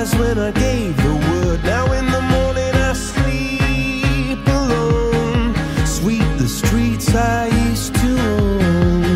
eyes when I gave the word. Now in the morning I sleep alone. Sweep the streets I used to own.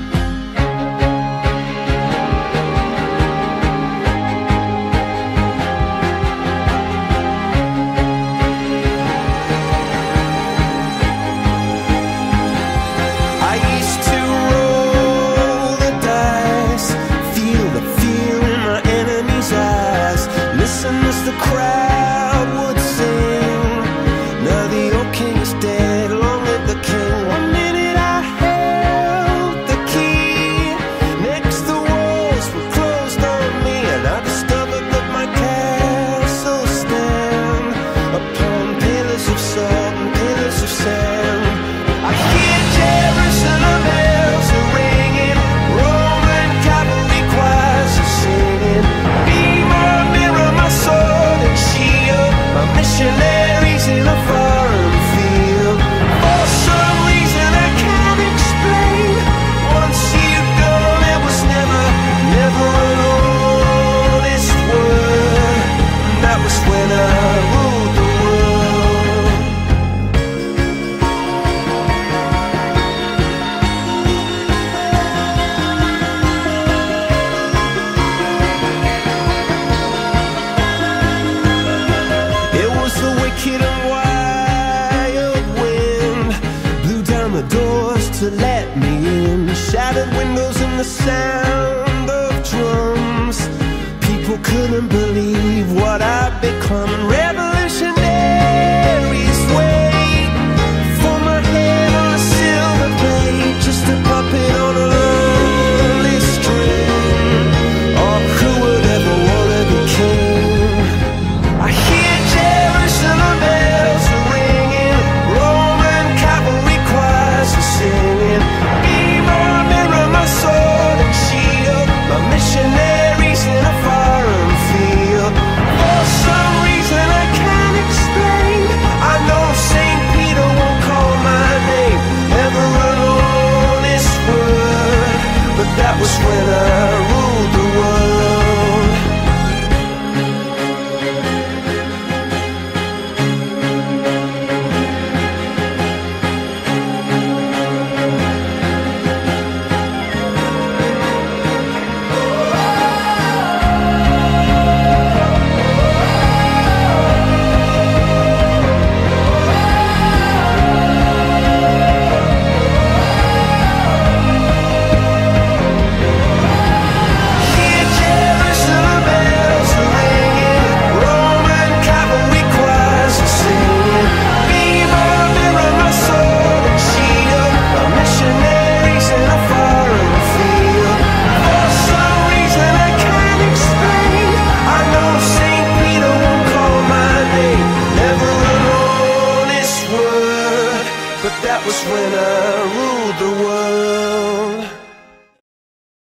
I used to roll the dice, feel the fear in my enemy's eyes, listen as the crowd would sing. Now the old king is dead, long live the king. One minute I held the key, next the walls were closed on me, and I discovered that my castle stand upon pillars of salt and pillars of sand. I hear Jerusalem bells are ringing, Roman cavalry choirs are singing. Be my mirror, my sword and shield, my missionaries in a foreign field. For some reason I can't explain, once you've gone it was never, never an honest word. And that was when I ruled the world. It was the wicked and wild wind, blew down the doors to let me in, shattered windows and the sound of drums. People couldn't believe what I'd become. Revolutionaries wait for my head on a silver plate, just a puppet on a lonely string. Oh, who would ever wanna be king? I hear Jerusalem bells are ringing, Roman cavalry choirs are singing. Be my mirror, my sword and shield, my missionaries in a foreign field. For some reason I can't explain, I know St. Peter won't call my name, never an honest word. But that was when I ruled the world. Hear Jerusalem bells are ringing, Roman cavalry choirs are singing. Be my mirror, my sword and shield, my missionaries in a foreign field. For some reason I can't explain, I know St. Peter won't call my name, never an honest word. But that was when I